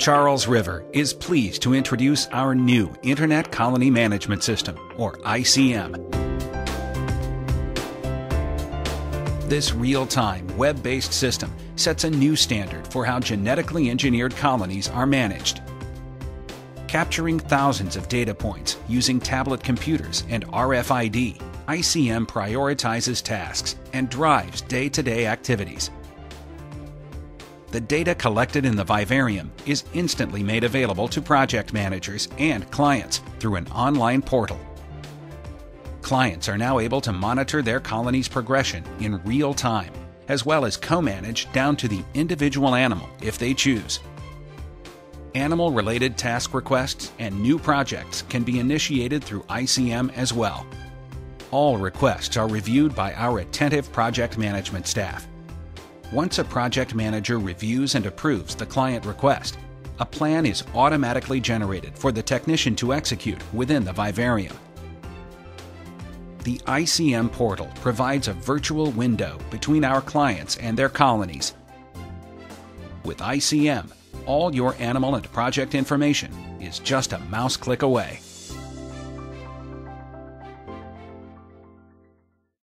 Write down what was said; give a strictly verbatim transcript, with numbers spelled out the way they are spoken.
Charles River is pleased to introduce our new Internet Colony Management System, or I C M. This real-time, web-based system sets a new standard for how genetically engineered colonies are managed. Capturing thousands of data points using tablet computers and R F I D, I C M prioritizes tasks and drives day-to-day activities. The data collected in the vivarium is instantly made available to project managers and clients through an online portal. Clients are now able to monitor their colony's progression in real time, as well as co-manage down to the individual animal if they choose. Animal-related task requests and new projects can be initiated through I C M as well. All requests are reviewed by our attentive project management staff. Once a project manager reviews and approves the client request, a plan is automatically generated for the technician to execute within the vivarium. The I C M portal provides a virtual window between our clients and their colonies. With I C M, all your animal and project information is just a mouse click away.